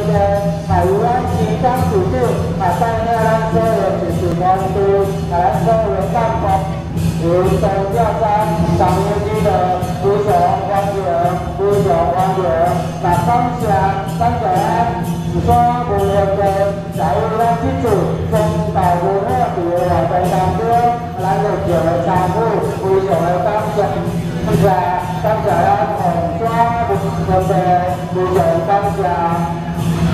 的，有咱市长市长，带领咱所有一事团队，咱所有干部，有代表咱上面这个非常欢迎，非常欢迎，感谢咱所无论的在咱这次中岛文化节活动当中，咱就做参与，非常的感谢，感谢咱红山文的非常感谢。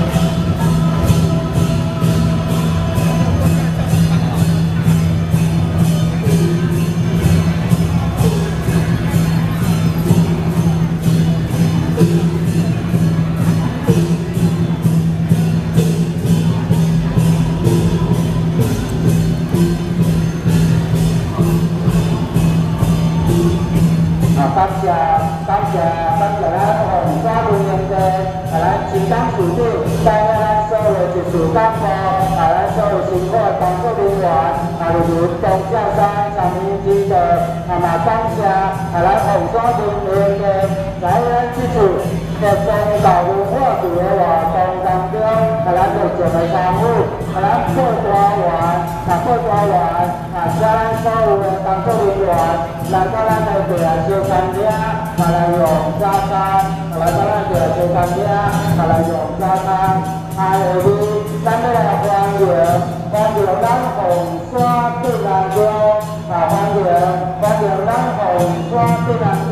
感谢咱红山文营的咱市长市长，带领咱所有一事干部，咱所有辛苦的工作人员，例如东教山、长明基的，嘛感谢咱红山文营的，在咱这次的中岛文化节活动当中，咱就做来参与，咱破花园，请咱所有的工作人员来到咱的地下小餐厅。来用早餐，来到咱这小餐厅，来用早餐。下日咱要来欢迎咱红山自然宫，欢迎咱红山自然宫